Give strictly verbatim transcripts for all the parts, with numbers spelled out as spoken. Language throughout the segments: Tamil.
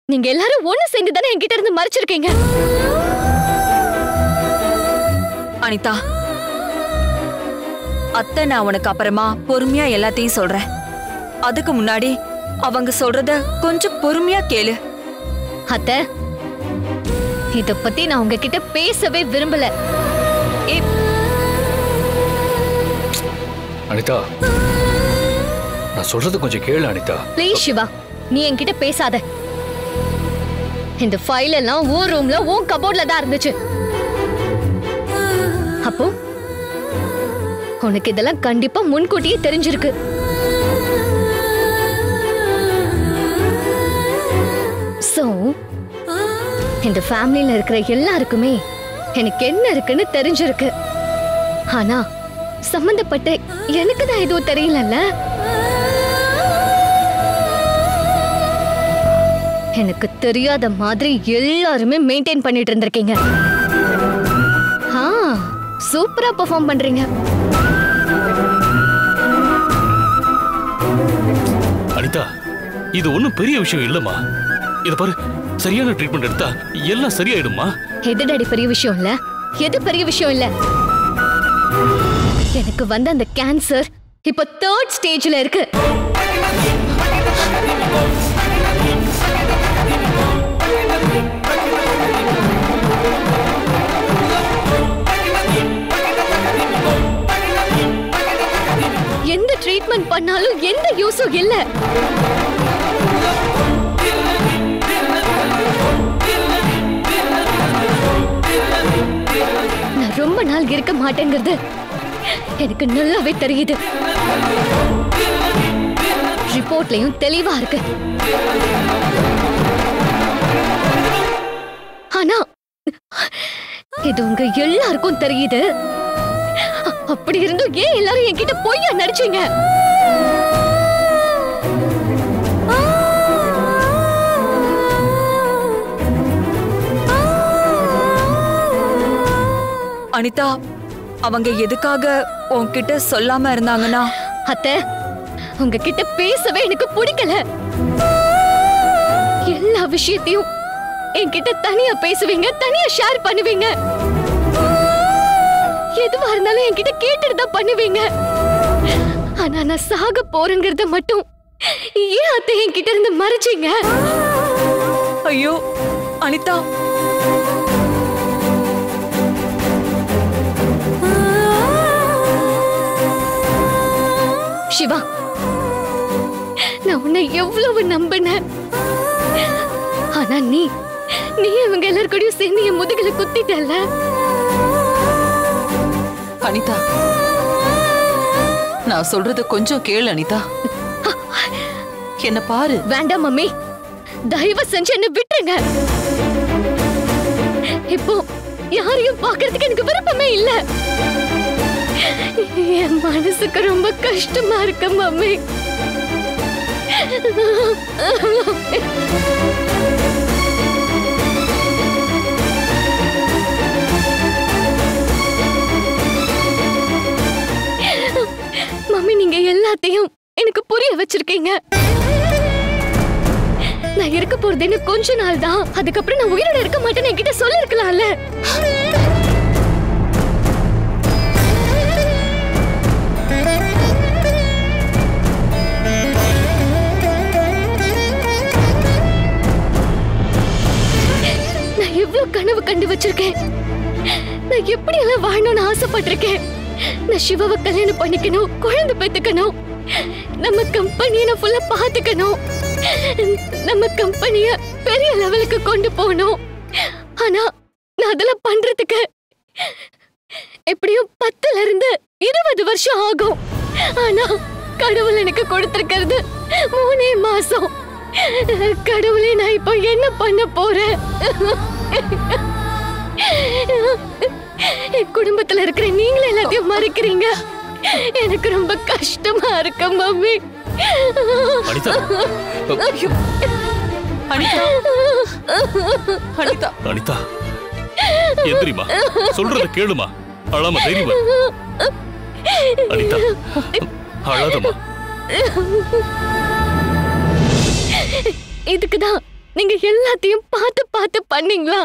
நீங்க எல்லாரும் ஒண்ணு சேர்ந்து தானே என்கிட்ட இருந்து மறைச்சிருக்கீங்க. அனிதா, அத்தை நான் உனக்கு அப்புறமா பொறுமையா எல்லாத்தையும் சொல்றேன். அதுக்கு முன்னாடி அவங்க சொல்றத கொஞ்சம் பொறுமையா கேளு. அத்தை, இத பத்தி நான் உங்ககிட்ட பேசவே விரும்பல. அனிதா, நான் சொல்றது கொஞ்சம் கேளு அனிதா. ப்ளீஸ் சிவா, நீ என்கிட்ட பேசாத. இந்த ஃபைல் எல்லாம் ஓ ரூம்ல ஓ கபோர்ட்ல தான் இருந்துச்சு. அப்போ உனக்கு இதெல்லாம் கண்டிப்பா முன்கூட்டியே தெரிஞ்சிருக்கு. சோ இந்த ஃபேமிலில இருக்கிற எல்லாருக்குமே எனக்கு என்ன இருக்குன்னு தெரிஞ்சிருக்கு. ஆனா சம்பந்தப்பட்ட எனக்கு தான் எதுவும் தெரியலல்ல. எனக்கு தெரியாத மாதிரி எல்லாருமே மெயின்டைன் பண்ணிட்டு இருந்திருக்கீங்க. ஆ, சூப்பரா பெர்ஃபார்ம் பண்றீங்க. அனிதா, இது ஒண்ணும் பெரிய விஷயம் இல்லம்மா. இத பாரு, சரியான ட்ரீட்மெண்ட் எடுத்தா எல்லாம் சரியாயிடுமா? எது டாடி பெரிய விஷயம் இல்ல? எது பெரிய விஷயம் இல்ல? எனக்கு வந்த அந்த கேன்சர் இப்ப தேர்ட் ஸ்டேஜ்ல இருக்கு. எந்த ட்ரீட்மெண்ட் பண்ணாலும் எந்த யூஸும் இல்ல. நான் ரொம்ப நாள் இருக்க மாட்டேங்கிறது எனக்கு நல்லாவே தெரியுது. ரிப்போர்ட்லயும் தெளிவா இருக்கு. ஆனா இது உங்க எல்லாருக்கும் தெரியுது. அப்படி இருந்தும் ஏன் எல்லாரும் என்கிட்ட பொய்யா நடிச்சீங்க? அனிதா, அவங்க எதுக்காக உன்கிட்ட சொல்லாம இருந்தாங்கன்னா? அத்தை, உங்ககிட்ட பேசவே எனக்கு பிடிக்கல. எல்லா விஷயத்தையும் என்கிட்ட தனியா பேசுவீங்க, தனியா ஷேர் பண்ணுவீங்க. எதுவா இருந்தாலும் என்கிட்ட கேட்டுட்டு தான் பண்ணுவீங்க. ஆனா நான் சாக போறேங்கிறத மட்டும் ஏன் அத்தை என்கிட்ட இருந்து மறைச்சீங்க? ஐயோ அனிதா, சிவா, நான் உன்னை எவ்வளவு நம்பினேன். ஆனா நீ நீ இவங்க எல்லாரும் சேர்ந்து என் முதுகுல குத்திட்டல்ல. அனிதா, நான் சொல்றது கொஞ்சம் கேளு அனிதா. என்ன பாரு. வேண்டாம் மம்மி, தயவு செஞ்சு என்ன விட்டுருங்க. இப்போ யாரையும் பாக்குறதுக்கு எனக்கு விருப்பமே இல்ல. என் மனசுக்கு ரொம்ப கஷ்டமா இருக்கு மம்மி. மம்மி, நீங்க எல்லாத்தையும் எனக்கு புரிய வச்சிருக்கீங்க. நான் இருக்க போறதுன்னு கொஞ்ச நாள் தான். அதுக்கப்புறம் நான் உயிரோட இருக்க மாட்டேன்னு என்கிட்ட சொல்லிருக்கலாம்ல. நான் எவ்வளவு கனவு கண்டு வச்சிருக்கேன். நான் எப்படி எல்லாம் வாழணும்னு ஆசைப்பட்டிருக்கேன். நான் சிவாவை கல்யாணம் பண்ணிக்கணும், குழந்தை பெத்துக்கணும், நம்ம கம்பெனியை ஃபுல்லா பாத்துக்கணும், நம்ம கம்பெனிய பெரிய லெவலுக்கு கொண்டு போகணும். ஆனா நான் அதெல்லாம் பண்றதுக்கு எப்படியும் பத்துல இருந்து இருபது வருஷம் ஆகும். ஆனா கடவுள் எனக்கு கொடுத்திருக்கிறது மூணே மாசம். கடவுளே, நான் இப்போ என்ன பண்ண போறேன்? குடும்பத்துல இருக்கிற நீங்களே எல்லாத்தையும் மறைக்கிறீங்க. எனக்கு ரொம்ப கஷ்டமா இருக்கு மம்மி. அனிதா, அனிதா, அனிதா, அனிதா, எந்திரிமா, சொல்றத கேளுமா, அழாம தைரியமா. அனிதா, அழாதமா. இதுக்குதான் நீங்க எல்லாத்தையும் பார்த்து பார்த்து பண்ணீங்களா?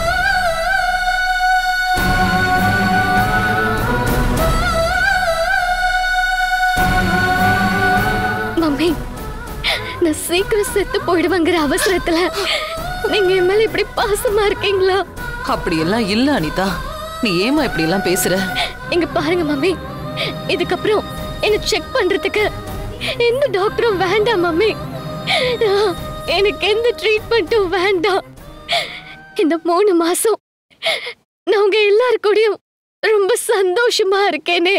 மம்மி, நான் சீக்கிரம் செத்து போயிடுவாங்கிற அவசரத்துல நீங்க என் மேல இப்படி பாசமா இருக்கீங்களா? அப்படியெல்லாம் இல்ல அனிதா. நீ ஏமா இப்படி எல்லாம் பேசுற? இங்க பாருங்க மம்மி, இதுக்கப்புறம் என்ன செக் பண்றதுக்கு எந்த டாக்டரும் வேண்டாம் மம்மி. எனக்கு எந்த ட்ரீட்மெண்ட்டும் வேண்டாம். இந்த மூணு மாசம் நான் உங்க எல்லாரு கூடயும் ரொம்ப சந்தோஷமா இருக்கேனே.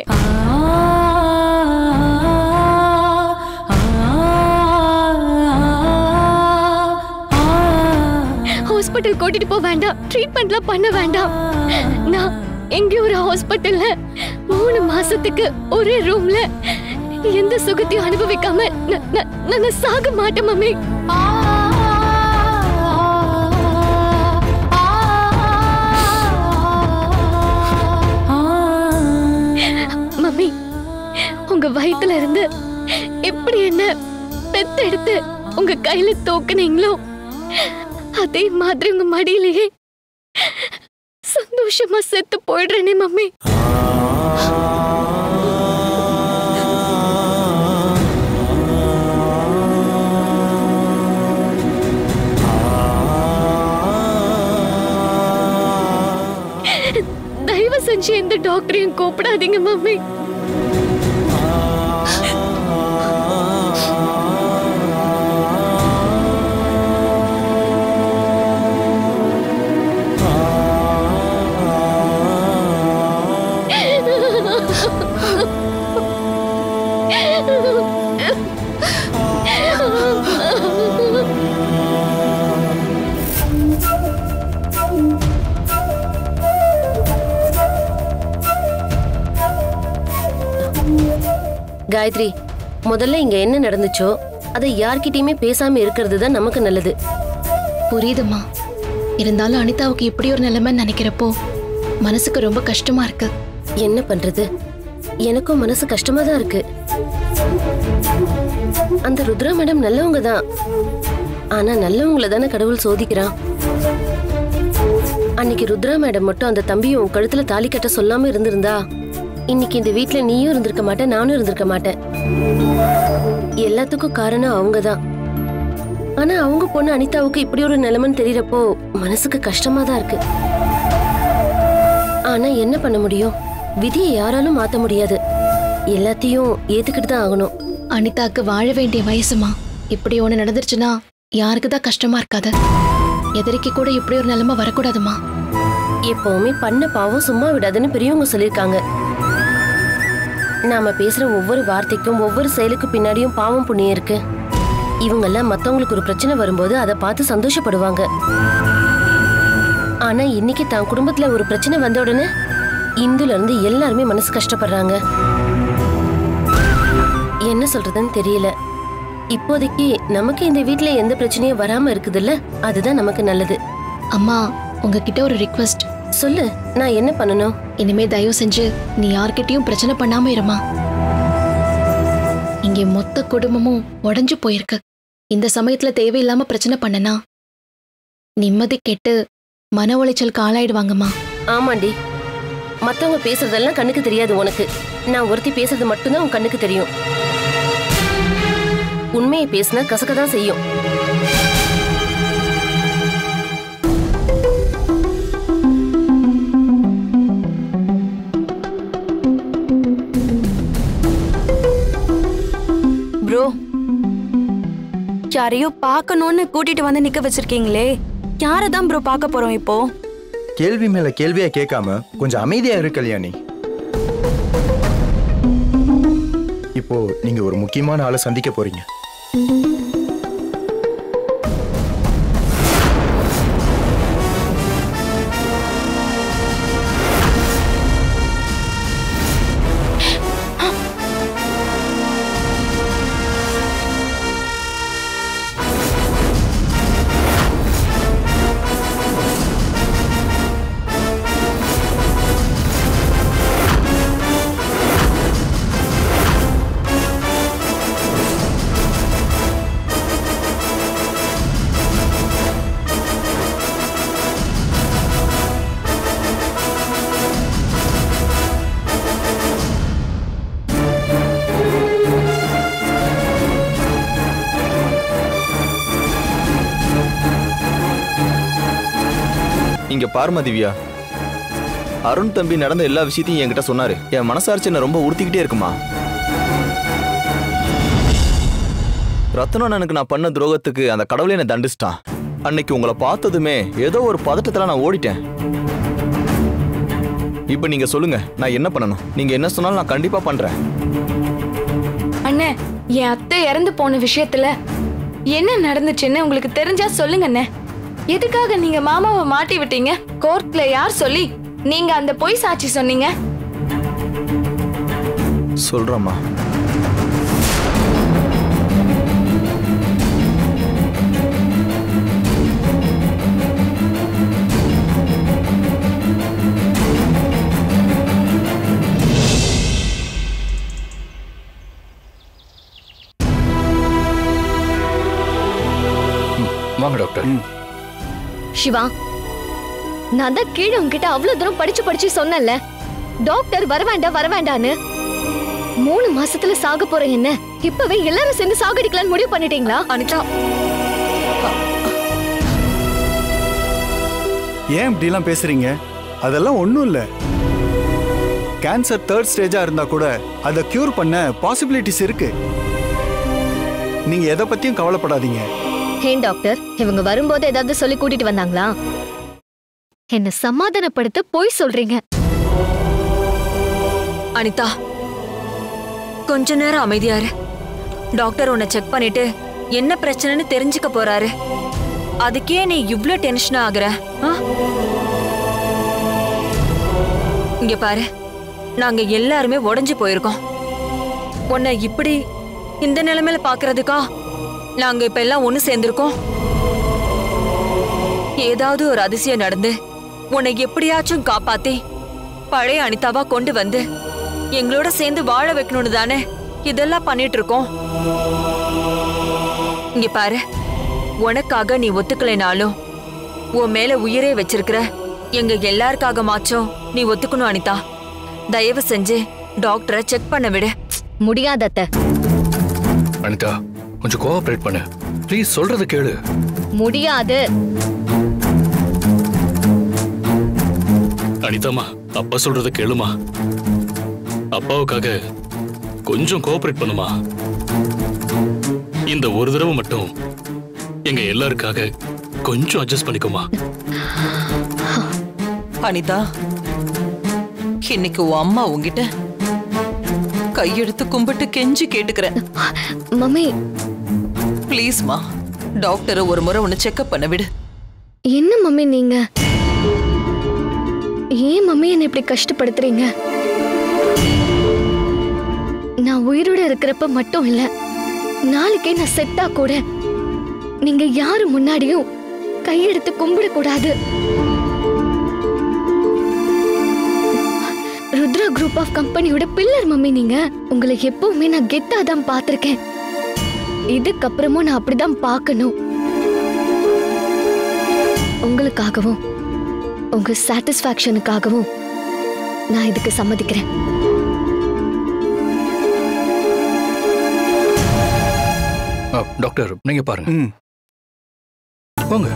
ஹாஸ்பிட்டல் கூட்டிட்டு போக வேண்டாம், ட்ரீட்மெண்ட்லாம் பண்ண வேண்டாம். நான் எங்க ஒரு ஹாஸ்பிட்டல்ல மூணு மாசத்துக்கு ஒரே ரூம்ல எந்த சுகத்தையும் அனுபவிக்காம நான் சாக மாட்டேன் மம்மி. மம்மி, உங்க வயித்துல இருந்து எப்படி என்ன பெத்தெடுத்து உங்க கையில தூக்குனீங்களோ அதே மாதிரி உங்க மடியிலேயே சந்தோஷமா செத்து போயிடுறேனே மம்மி. தயவு செஞ்சு எந்த டாக்டரையும் கூப்பிடாதீங்க மம்மி. காயத்ரி, முதல்ல இங்க என்ன நடந்துச்சோ அதை யார்கிட்டயுமே பேசாம இருக்கிறது தான் நமக்கு நல்லது. புரியுதுமா. இருந்தாலும் அனிதாவுக்கு இப்படி ஒரு நிலைமை நினைக்கிறப்போ மனசுக்கு ரொம்ப கஷ்டமா இருக்கு. என்ன பண்றது, எனக்கும் மனசு கஷ்டமா தான் இருக்கு. அந்த ருத்ரா மேடம் நல்லவங்க தான். ஆனா நல்லவங்கள தானே கடவுள் சோதிக்கிறான். அன்னைக்கு ருத்ரா மேடம் மட்டும் அந்த தம்பியும் உன் கழுத்துல தாலி கட்ட சொல்லாம இருந்திருந்தா இன்னைக்கு இந்த வீட்டுல நீயும் இருந்திருக்க மாட்டேன், நானும் இருந்திருக்க மாட்டேன். எல்லாத்துக்கும் காரணம் அவங்கதான். ஆனா அவங்க பொண்ணு அனிதாவுக்கு இப்படி ஒரு நிலைமைன்னு தெரியறப்போ மனசுக்கு கஷ்டமா தான் இருக்கு. ஆனா என்ன பண்ண முடியும், விதியை யாராலும் மாத்த முடியாது. எல்லாத்தையும் ஏத்துக்கிட்டு தான் ஆகணும். அனிதாக்கு வாழ வேண்டிய வயசுமா. இப்படி ஒண்ணு நடந்துருச்சுன்னா யாருக்குதான் கஷ்டமா இருக்காது. எதிரிக்கு கூட இப்படி ஒரு நிலைமை வரக்கூடாதுமா. எப்பவுமே பண்ண பாவம் சும்மா விடாதுன்னு பெரியவங்க சொல்லிருக்காங்க. நாம பேசுற ஒவ்வொரு வார்த்தைக்கும் ஒவ்வொரு செயலுக்கு பின்னாடியும் பாவம் புண்ணியம் இருக்கு. இவங்கெல்லாம் மத்தவங்களுக்கு ஒரு பிரச்சனை வரும்போது அதை பார்த்து சந்தோஷப்படுவாங்க. ஆனா இன்னைக்கு தான் குடும்பத்துல ஒரு பிரச்சனை வந்த உடனே இந்துல இருந்து எல்லாருமே மனசு கஷ்டப்படுறாங்க. என்ன சொல்றதுன்னு தெரியல. இப்போதைக்கு நமக்கு இந்த வீட்டுல எந்த பிரச்சனையும் வராம இருக்குதுல்ல, அதுதான் நமக்கு நல்லது. அம்மா, உங்ககிட்ட ஒரு ரிக்வெஸ்ட். சொல்லு, நான் என்ன பண்ணணும்? இனிமே தயவு செஞ்சு நீ யார்கிட்டயும் பிரச்சனை பண்ணாம இருமா. இங்கே மொத்த குடும்பமும் உடைஞ்சு போயிருக்கு. இந்த சமயத்துல தேவையில்லாம பிரச்சனை பண்ணனா நிம்மதி கெட்டு மன உளைச்சலுக்கு ஆளாயிடுவாங்கம்மா. ஆமாண்டி, மத்தவங்க பேசுறதெல்லாம் கண்ணுக்கு தெரியாது உனக்கு. நான் ஒருத்தி பேசுறது மட்டும்தான் உன் கண்ணுக்கு தெரியும். உண்மையை பேசினா கசக்கதான் செய்யும். ப்ரோ, யாரையோ பார்க்கணும்னு கூட்டிட்டு வந்து நிக்க வச்சிருக்கீங்களே, யாரதான் ப்ரோ பார்க்க போறோம் இப்போ? கேள்வி மேல கேள்வியா கேட்காம கொஞ்சம் அமைதியா இரு கல்யாணி. இப்போ நீங்க ஒரு முக்கியமான ஆளை சந்திக்க போறீங்க. இங்க பாருமா திவ்யா, அருண் தம்பி நடந்த எல்லா விஷயத்தையும் என்கிட்ட சொன்னாரு. என் மனசாட்சி என்ன ரொம்ப உறுத்திக்கிட்டே இருக்குமா. ரத்னம் எனக்கு நான் பண்ண துரோகத்துக்கு அந்த கடவுளே என்னை தண்டிச்சிட்டான். அன்னைக்கு உங்களை பார்த்ததுமே ஏதோ ஒரு பதட்டத்துல நான் ஓடிட்டேன். இப்ப நீங்க சொல்லுங்க, நான் என்ன பண்ணணும்? நீங்க என்ன சொன்னாலும் நான் கண்டிப்பா பண்றேன். அண்ணே, என் அத்தை இறந்து போன விஷயத்துல என்ன நடந்துச்சுன்னு உங்களுக்கு தெரிஞ்சா சொல்லுங்க அண்ணே. எதுக்காக நீங்க மாமாவை மாட்டி விட்டீங்க? கோர்ட்ல யார் சொல்லி நீங்க அந்த பொய் சாட்சி சொன்னீங்க? சொல்றேம்மா. வாங்க டாக்டர். சிவா, நான் தான் கீழே உங்ககிட்ட அவ்வளவு தூரம் படிச்சு படிச்சு சொன்னேன்ல, டாக்டர் வர வேண்டாம் வர வேண்டான்னு. மூணு மாசத்துல சாக போற என்ன இப்பவே எல்லாரும் சேர்ந்து சாகடிக்கலான்னு முடிவு பண்ணிட்டீங்களா? அனிதா, ஏன் இப்படி எல்லாம் பேசுறீங்க? அதெல்லாம் ஒண்ணும் இல்ல. கேன்சர் தேர்ட் ஸ்டேஜா இருந்தா கூட அதை கியூர் பண்ண பாசிபிலிட்டிஸ் இருக்கு. நீங்க எதை பத்தியும் கவலைப்படாதீங்க. ஹே டாக்டர், இவங்க வரும்போது ஏதாவது சொல்லி கூட்டிட்டு வந்தாங்களா? என்ன சமாதானப்படுத்த போய் சொல்றீங்க. அனிதா, கொஞ்ச நேரம் அமைதியாரு. டாக்டர் உன்னை செக் பண்ணிட்டு என்ன பிரச்சனைன்னு தெரிஞ்சுக்க போறாரு. அதுக்கே நீ இவ்ளோ டென்ஷன் ஆகுற? இங்க பாரு, நாங்க எல்லாருமே உடைஞ்சு போயிருக்கோம். உன்னை இப்படி இந்த நிலைமையில பாக்குறதுக்கா நாங்க இப்ப எல்லாம் ஒண்ணு சேர்ந்திருக்கோம். ஏதாவது ஒரு அதிசயம் நடந்து உன்னை எப்படியாச்சும் காப்பாத்தி பழைய அனிதாவா கொண்டு வந்து எங்களோட சேர்ந்து வாழ வைக்கணும்னு தானே இதெல்லாம் பண்ணிட்டு இருக்கோம். இங்க பாரு, உனக்காக நீ ஒத்துக்கலைனாலும் உன் மேல உயிரே வச்சிருக்கிற எங்க எல்லாருக்காக மாச்சும் நீ ஒத்துக்கணும் அனிதா. தயவு செஞ்சு டாக்டரை செக் பண்ண விடு. முடியாதத்த. அனிதா, கொஞ்சம் கோஆபரேட் பண்ணு ப்ளீஸ். சொல்றது கேளு. முடியாது. அனிதாமா, அப்பா சொல்றத கேளுமா. அப்பாவுக்காக கொஞ்சம் கோஆபரேட் பண்ணுமா. இந்த ஒரு தடவை மட்டும் எங்க எல்லாருக்காக கொஞ்சம் அட்ஜஸ்ட் பண்ணிக்குமா. அனிதா, இன்னைக்கு உன் அம்மா உங்ககிட்ட கையெடுத்து கும்பிட்டு கெஞ்சி கேட்டுக்கிறேன். மம்மி ப்ளீஸ்மா, டாக்டரை ஒரு முறை உன்னை செக்அப் பண்ண விடு. என்ன மம்மி நீங்க? ஏன் மம்மி என்ன இப்படி கஷ்டப்படுத்துறீங்க? நான் உயிரோட இருக்கிறப்ப மட்டும் இல்ல, நாளைக்கே நான் செத்தா கூட நீங்க யாரு முன்னாடியும் கையெடுத்து கும்பிடக்கூடாது. ருத்ரா குரூப் ஆஃப் கம்பெனியோட பில்லர் மம்மி நீங்க. உங்களை எப்பவுமே நான் கெத்தா தான் பார்த்திருக்கேன். இதுக்கப்புறமும் நான் அப்படிதான் பார்க்கணும். உங்களுக்காகவும் உங்க சாட்டிஸ்பாக்சனுக்காகவும் நான் இதுக்கு சம்மதிக்கிறேன். டாக்டர், நீங்க பாருங்க. போங்க.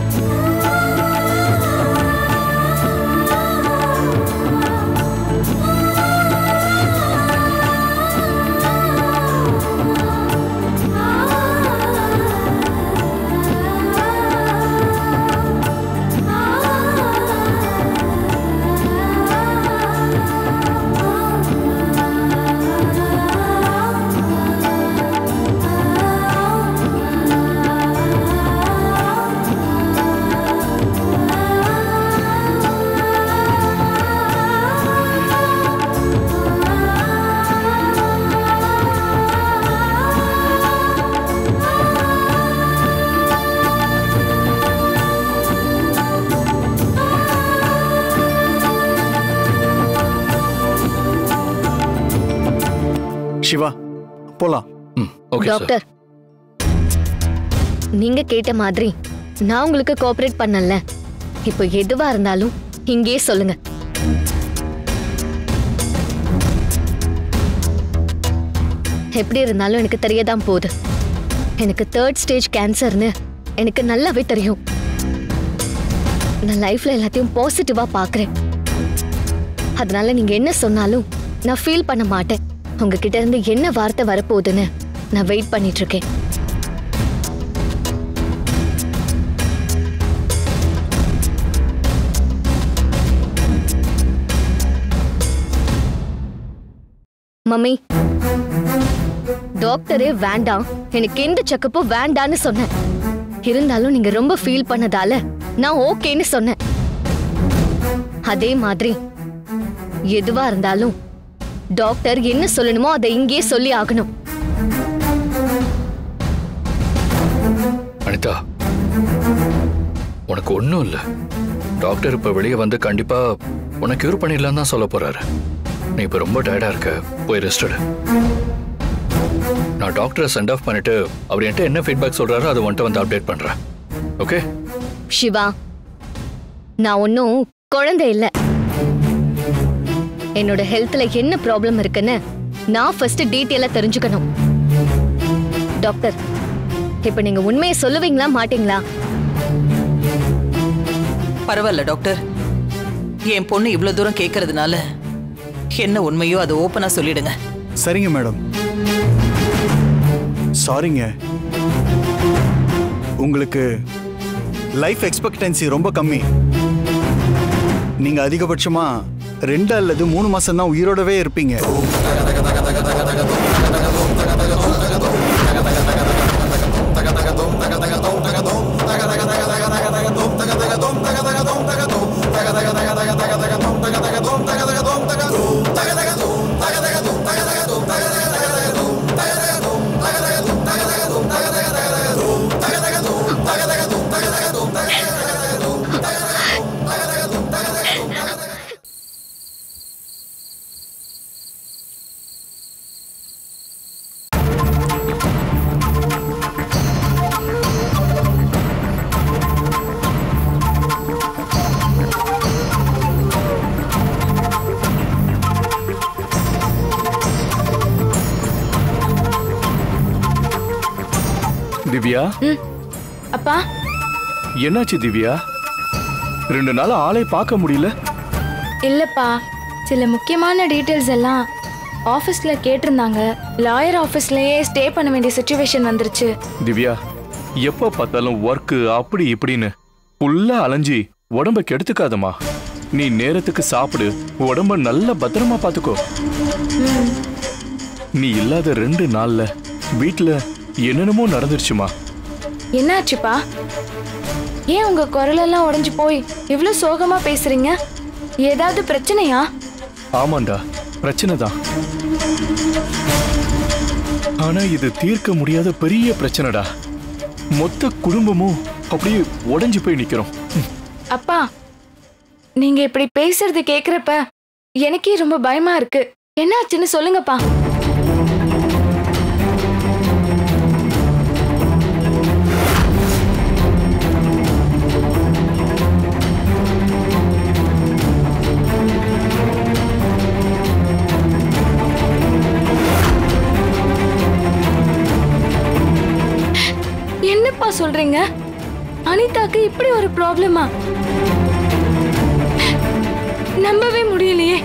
சிவா, போலாம். டாக்டர், நீங்க கேட்ட மாதிரி நான் உங்களுக்கு கோஆபரேட் பண்ணல. இப்போ எதுவா இருந்தாலும் இங்கே சொல்லுங்க. எப்படி இருந்தாலும் எனக்கு தெரியதான் போகுது. எனக்கு தேர்ட் ஸ்டேஜ் கேன்சர்னு எனக்கு நல்லாவே தெரியும். நான் லைஃப்ல எல்லாத்தையும் பாசிட்டிவா பாக்குறேன். அதனால நீங்க என்ன சொன்னாலும் நான் ஃபீல் பண்ண மாட்டேன். உங்ககிட்ட இருந்து என்ன வார்த்தை வரப்போகுதுன்னு நான் வெயிட் பண்ணிட்டு இருக்கேன். மம்மி, டாக்டரே வேண்டாம், எனக்கு எந்த செக்கப்பும் வேண்டான்னு சொன்னேன். இருந்தாலும் நீங்க ரொம்ப ஃபீல் பண்ணதால நான் ஓகேன்னு சொன்னேன். அதே மாதிரி எதுவா இருந்தாலும் டாக்டர் என்ன சொல்லணுமோ அதை இங்கே சொல்லி ஆகணும். அனிதா, உனக்கு ஒன்றும் இல்லை. டாக்டர் இப்போ வெளியே வந்து கண்டிப்பா உனக்கு கியூர் பண்ணிடலாம் தான் சொல்ல போறாரு. நீ இப்போ ரொம்ப டயர்டா இருக்க, போய் ரெஸ்ட் எடு. நான் டாக்டரை சென்ட் ஆஃப் பண்ணிட்டு அவர் என்கிட்ட என்ன ஃபீட்பேக் சொல்றாரோ அதை வந்துட்டு வந்து அப்டேட் பண்றேன். ஓகே சிவா, நான் ஒன்னும் குழந்தை இல்லை. என்னோட ஹெல்த்ல என்ன ப்ராப்ளம் இருக்குன்னு நான் ஃபர்ஸ்ட் டீட்டெயிலா தெரிஞ்சுக்கணும். டாக்டர், இப்ப நீங்க உண்மையை சொல்லுவீங்களா மாட்டீங்களா? பரவாயில்ல டாக்டர், என் பொண்ணு இவ்வளவு தூரம் கேட்கறதுனால என்ன உண்மையோ அதை ஓப்பனா சொல்லிடுங்க. சரிங்க மேடம். சாரிங்க, உங்களுக்கு லைஃப் எக்ஸ்பெக்டன்சி ரொம்ப கம்மி. நீங்க அதிகபட்சமா ரெண்டு அல்லது மூணு மாசம் தான் உயிரோடவே இருப்பீங்க. திவ்யா, அப்பா என்னாச்சு திவ்யா? ரெண்டு நாள் ஆளை பார்க்க முடியல. இல்லப்பா, சில முக்கியமான டீடைல்ஸ் எல்லாம் ஆபீஸ்ல கேட்டிருந்தாங்க. லாயர் ஆபீஸ்லயே ஸ்டே பண்ண வேண்டிய சிச்சுவேஷன் வந்துருச்சு. திவ்யா, எப்ப பார்த்தாலும் ஒர்க் அப்படி இப்படின்னு ஃபுல்லா அலைஞ்சி உடம்ப கெடுத்துக்காதமா. நீ நேரத்துக்கு சாப்பிடு, உடம்ப நல்ல பத்திரமா பாத்துக்கோ. நீ இல்லாத ரெண்டு நாள்ல வீட்டுல என்னென்னமோ நடந்துருச்சுமா. என்னாச்சுப்பா? ஏன் உங்க குரலெல்லாம் உடைஞ்சு போய் இவ்வளவு சோகமா பேசுறீங்க? ஏதாவது பிரச்சனையா? ஆமாண்டா, பிரச்சனை தான். ஆனா இது தீர்க்க முடியாத பெரிய பிரச்சனைடா. மொத்த குடும்பமும் அப்படியே உடைஞ்சு போய் நிக்கிறோம். அப்பா, நீங்க இப்படி பேசுறது கேக்குறப்ப எனக்கே ரொம்ப பயமா இருக்கு. என்னாச்சுன்னு சொல்லுங்கப்பா. என்னப்பா சொல்றீங்க? அனிதாக்கு இப்படி ஒரு ப்ராப்ளமா? நம்பவே முடியலையே.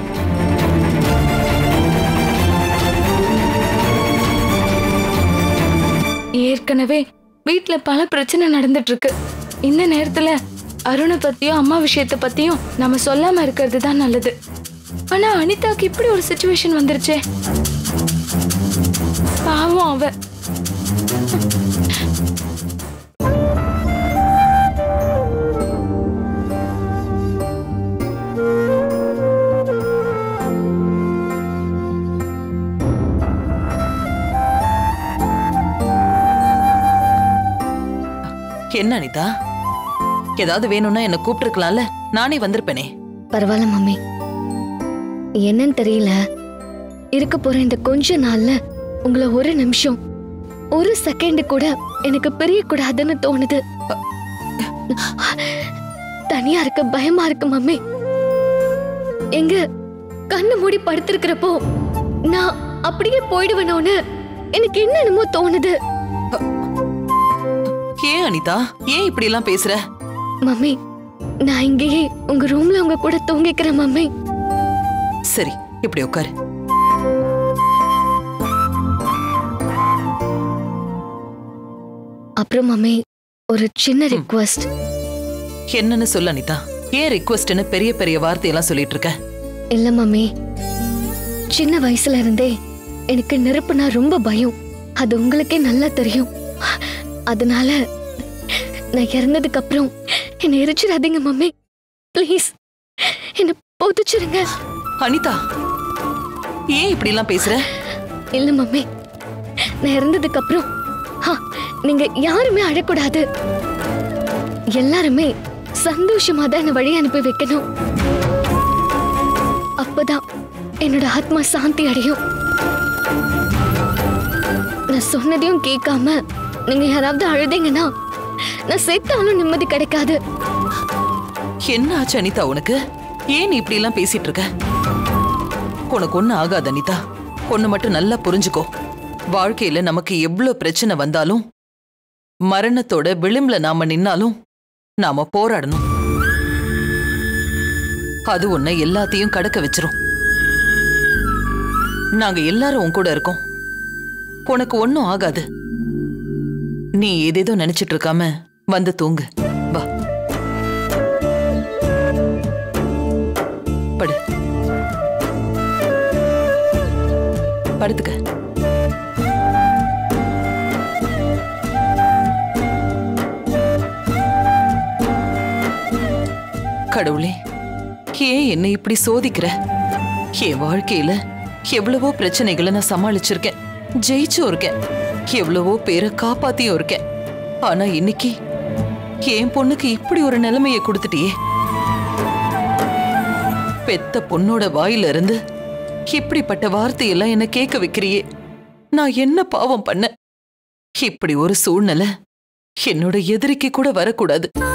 ஏற்கனவே வீட்ல பல பிரச்சனை நடந்துட்டு இருக்கு. இந்த நேரத்துல அருணை பத்தியும் அம்மா விஷயத்த பத்தியும் நம்ம சொல்லாம இருக்கிறது தான் நல்லது. ஆனா அனிதாக்கு இப்படி ஒரு சிச்சுவேஷன் வந்துருச்சே. பாவம் அவ. என்ன அனிதா, ஏதாவது வேணும்னா என்ன கூப்பிட்டுருக்கலாம்ல, நானே வந்திருப்பேனே. பரவாயில்ல மம்மி, என்னன்னு தெரியல, இருக்க போற இந்த கொஞ்ச நாள்ல உங்களை ஒரு நிமிஷம் ஒரு செகண்ட் கூட எனக்கு பிரியக்கூடாதுன்னு தோணுது. தனியா இருக்க பயமா இருக்கு மம்மி. எங்க கண்ணு மூடி படுத்திருக்கிறப்போ நான் அப்படியே போயிடுவேனோன்னு எனக்கு என்னென்னமோ தோணுது. ஏன் அனிதா, ஏன் இப்படி எல்லாம் பேசுற? மம்மி, நான் இங்கேயே உங்க ரூம்ல உங்க கூட தூங்கிக்கிறேன் மம்மி. சரி, இப்படி உட்காரு. அப்புறம் மம்மி, ஒரு சின்ன ரிக்வெஸ்ட். என்னன்னு சொல்ல அனிதா? ஏன் ரிக்வெஸ்ட்னு பெரிய பெரிய வார்த்தையெல்லாம் சொல்லிட்டு இருக்க? இல்ல மம்மி, சின்ன வயசுல இருந்தே எனக்கு நெருப்புனா ரொம்ப பயம். அது உங்களுக்கே நல்லா தெரியும். அதனால நான் இறந்ததுக்கு அப்புறம் என்னை எரிச்சிடாதீங்க மம்மி. ப்ளீஸ் என்ன பொதிச்சிருங்க. அனிதா, ஏன் இப்படி எல்லாம் பேசுற? இல்ல மம்மி, நான் இறந்ததுக்கு அப்புறம் நீங்க யாருமே அழக்கூடாது. எல்லாருமே சந்தோஷமா தான் என்ன வழி அனுப்பி வைக்கணும். அப்பதான் என்னோட ஆத்மா சாந்தி அடையும். நான் சொன்னதையும் கேட்காம நீங்க யாராவது அழுதீங்கன்னா நான் செத்தாலும் நிம்மதி கிடைக்காது. என்ன ஆச்சு அனிதா உனக்கு? ஏன் நீ இப்படி எல்லாம் பேசிட்டு இருக்க? உனக்கு ஒண்ணு ஆகாது அனிதா. ஒண்ணு மட்டும் நல்லா புரிஞ்சுக்கோ. வாழ்க்கையில நமக்கு எவ்வளவு பிரச்சனை வந்தாலும், மரணத்தோட விளிம்புல நாம நின்னாலும் நாம போராடணும். அது உன்னை எல்லாத்தையும் கடக்க வச்சிரும். நாங்க எல்லாரும் உன் கூட இருக்கோம். உனக்கு ஒன்னும் ஆகாது. நீ ஏதேதோ நினைச்சிட்டு இருக்காம வந்து தூங்கு. வா, படு, படுத்துக்க. கடவுளே, ஏன் என்னை இப்படி சோதிக்கிற? என் வாழ்க்கையில எவ்வளவோ பிரச்சனைகளை நான் சமாளிச்சிருக்கேன், ஜெயிச்சும் இருக்கேன், எவ்வளவோ பேரை காப்பாத்தியும் இருக்கேன். ஆனா இன்னைக்கு என் பொண்ணுக்கு இப்படி ஒரு நிலைமையை கொடுத்துட்டியே. பெத்த பொண்ணோட வாயில இருந்து இப்படிப்பட்ட வார்த்தையெல்லாம் என்ன கேட்க வைக்கிறியே. நான் என்ன பாவம் பண்ண? இப்படி ஒரு சூழ்நிலை என்னோட எதிரிக்கு கூட வரக்கூடாது.